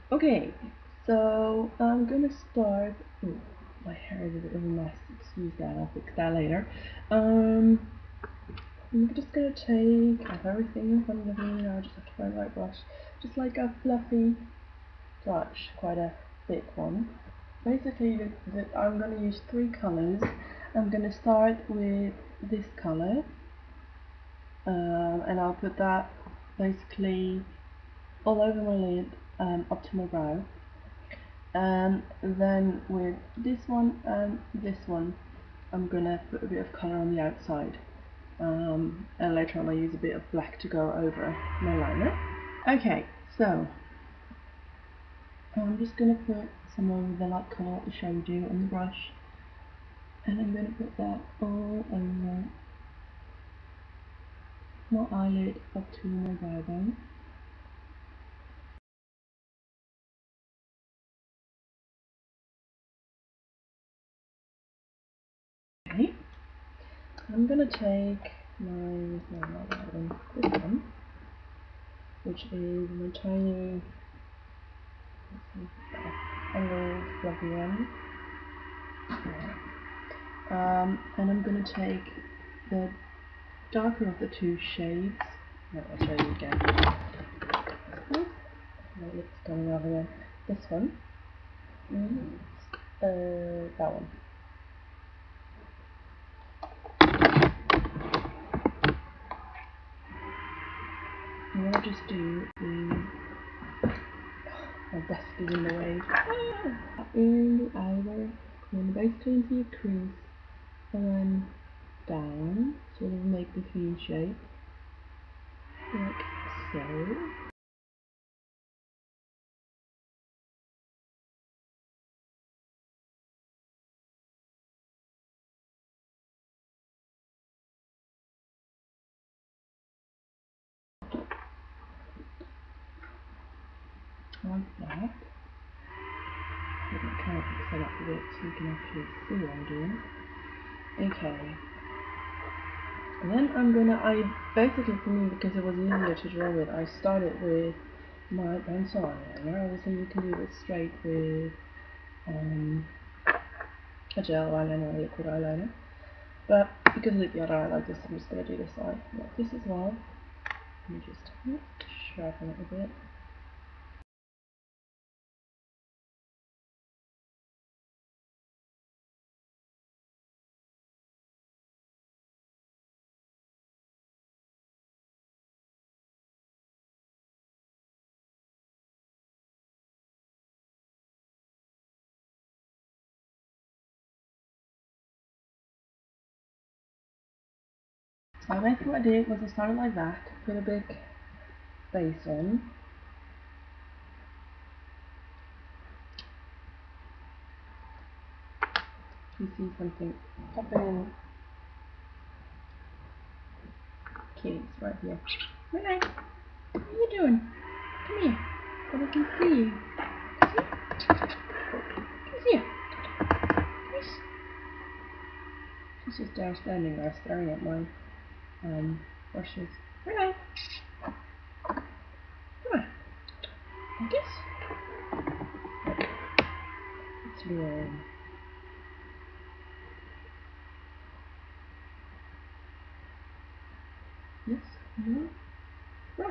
Okay, so I'm gonna start. Ooh, my hair is a bit of a mess. Excuse that. I'll fix that later. Um, I'm just gonna take off everything in front of me. Now I just have to find the right brush. Just like a fluffy brush, quite a thick one. Basically, I'm gonna use three colors. I'm gonna start with this color, and I'll put that basically all over my lid, up to my brow. And then with this one and this one, I'm gonna put a bit of colour on the outside. And later on I'll use a bit of black to go over my liner. Okay, so I'm just gonna put some of the light colour I showed you on the brush, and I'm gonna put that all over my eyelid up to my brow bone. Okay, I'm gonna take not that one, this one, which is my tiny angled fluffy one. And I'm going to take the darker of the two shades. No, I'll show you again. My lip's coming over again. This one. And that one. And what I'll just do is my desk is in the way. In the eyelid, and basically into your crease, and then down, sort of make the V shape, like so. Like that. Let me kind of fix that up a bit so you can actually see what I'm doing. Okay. And then I basically for me, because it was easier to draw with, I started with my pencil eyeliner. Obviously you can do this straight with a gel eyeliner or liquid eyeliner. But because I did the other eye like this, I'm just going to do this eye like this as well. Let me just sharpen it a bit. So basically what I did was I started like that, put a big base on. You see something popping in. Kitties right here. Renee, what are you doing? Come here, so we can see you. Come here. Yes. She's just there standing there staring at my brushes. Renee, come on. Like this. It's real. Yes, no. Brush.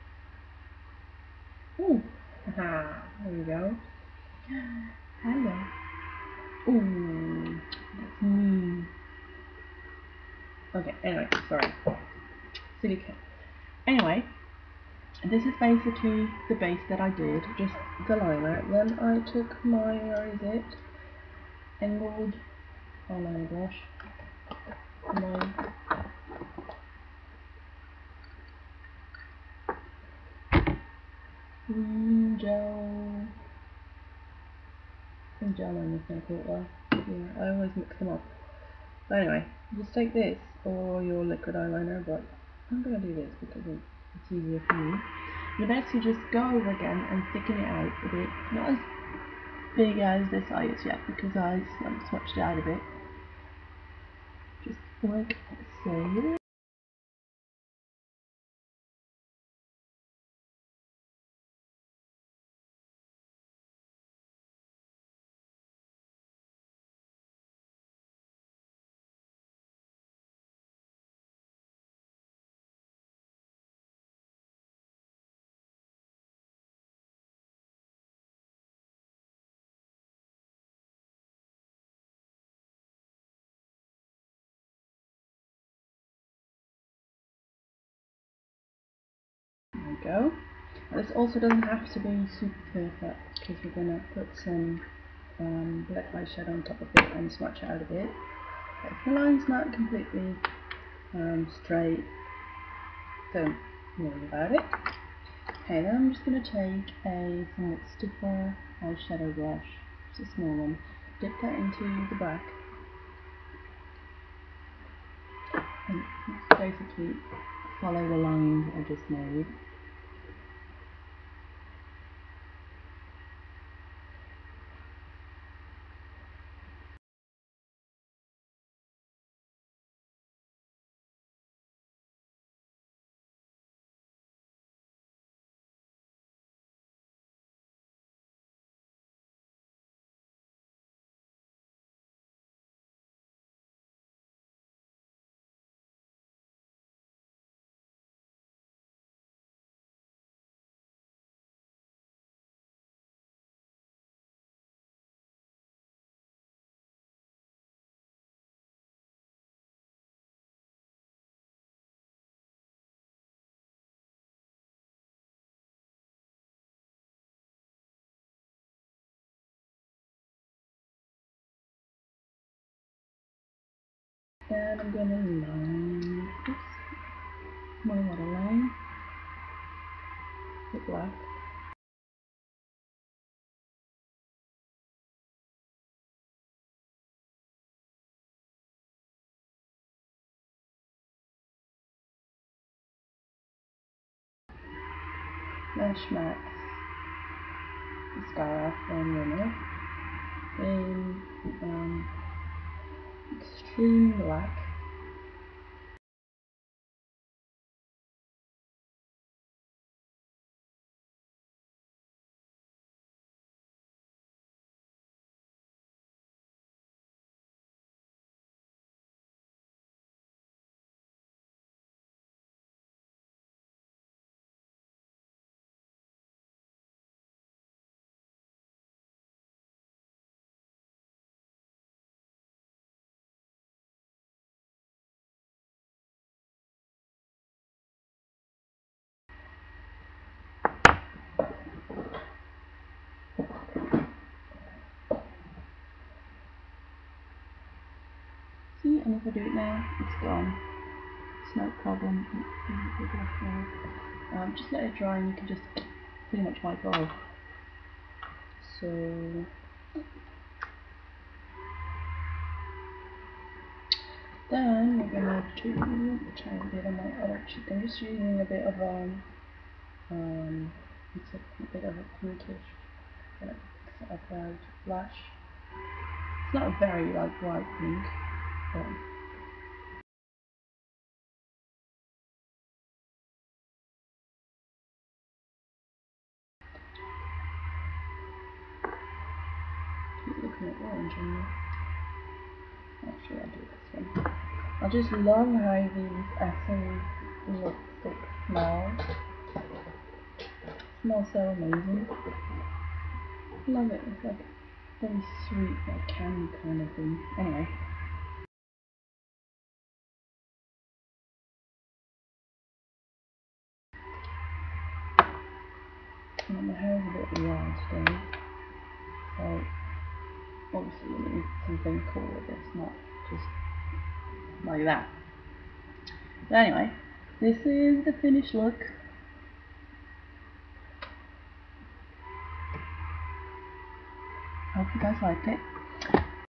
Ooh. Haha. There we go. Hello. Ooh. That's me. Okay, anyway, sorry. Silly cat. Anyway, this is basically the base that I did, just the liner. Then I took my, where is it? Angled eyeliner brush. My gel. I think gel liner is going to call it well. Yeah, I always mix them up. But anyway, just take this or your liquid eyeliner, but I'm going to do this because it's easier for me. You basically just go over again and thicken it out a bit. Not as big as this eye is yet because I smudged it out a bit. Just like so. go. This also doesn't have to be super perfect because we're going to put some black eyeshadow on top of it and smudge out a bit. But if the line's not completely straight, don't worry about it. Okay, then I'm just going to take a somewhat stiffer eyeshadow brush, just a small one, dip that into the black, and basically follow the line I just made. And I'm going to line this, more waterline, with black. Lash Max mascara from Rimmel in extreme black. See, and if I do it now, it's gone. It's no problem. Just let it dry and you can just pretty much wipe off. So then we're gonna do try a bit of my other cheek. I'm just using a bit of it's a bit of a pinkish sort of blush. It's not a very like bright pink, but keep looking at orange on there. Actually, I'll do this one. I just love how these Essence lipstick smells. Smells so amazing. Love it. It's like very sweet, like candy kind of thing. Anyway. And my hair is a bit wild today. So obviously you need something cool with this, not just like that. But anyway, this is the finished look. Hope you guys liked it.